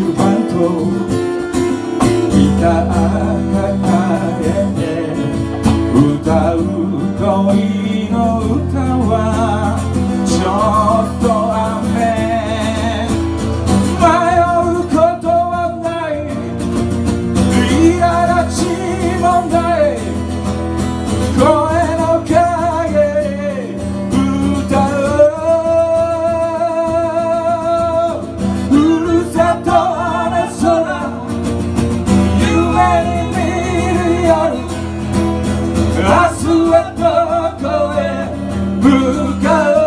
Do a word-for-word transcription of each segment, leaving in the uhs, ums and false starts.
ュバンとギター抱えて歌う恋の歌はちょっと雨迷うことはない苛立ちもない声の影で歌うふるさとの空夢に見る夜明日はどこへ向かう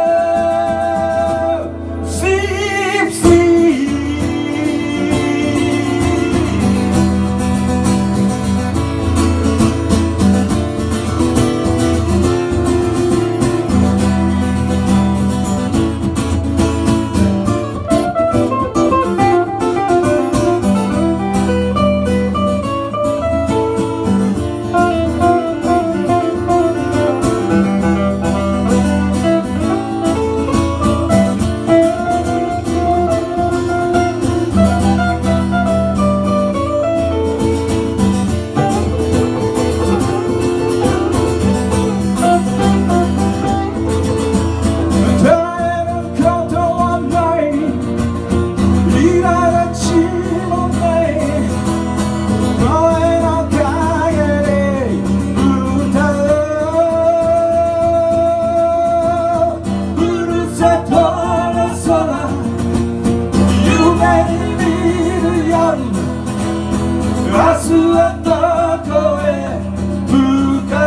明日はどこへ向か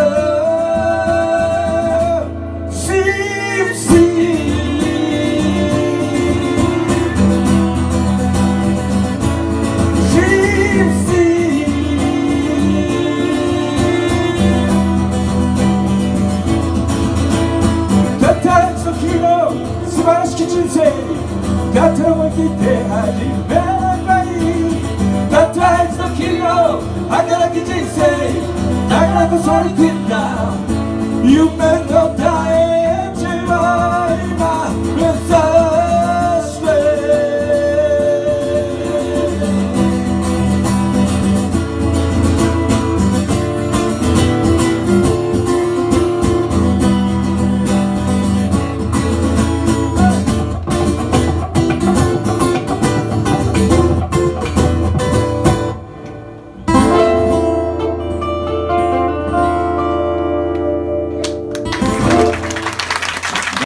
うシーシーシーシーたった一時の素晴らしき人生だったら思い切って始めればいいたった一度きりの働き人生だからこそ生きる